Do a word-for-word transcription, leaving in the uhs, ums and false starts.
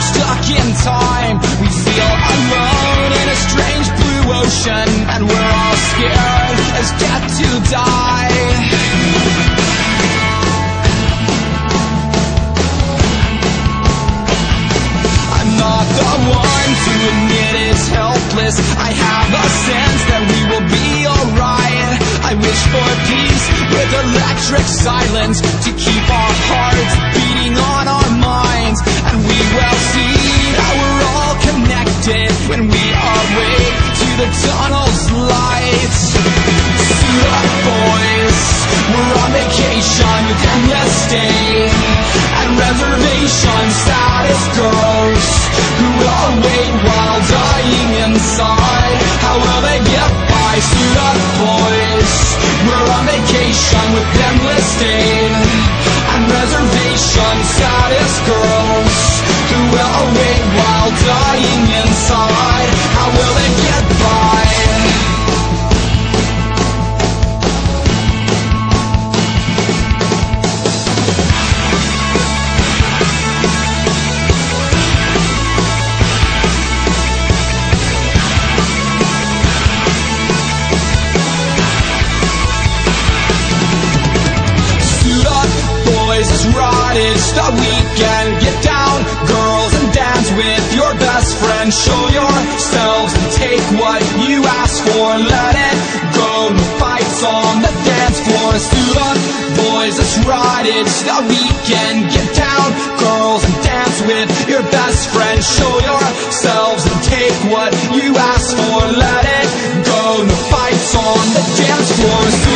stuck in time. We feel alone in a strange blue ocean, and we're all scared as death to die. I'm not the one to admit it's helpless. I have a sense that we will be alright. I wish for peace with electric silence to keep our hearts beating on our minds. And we will see that we're all connected when we awake to the tunnel's lights. Suit up, boys, we're on vacation with endless stay and reservation status girls who will wait while dying inside. How will they get by? Suit up, boys, we're on vacation with endless stay and reservation status girls who will wait while dying inside. How will they get by? It's the weekend, get down, girls, and dance with your best friend. Show yourselves and take what you ask for. Let it go, no fights on the dance floor. Suit up, boys, let's ride. It's the weekend, get down, girls, and dance with your best friend. Show yourselves and take what you ask for. Let it go, no fights on the dance floor.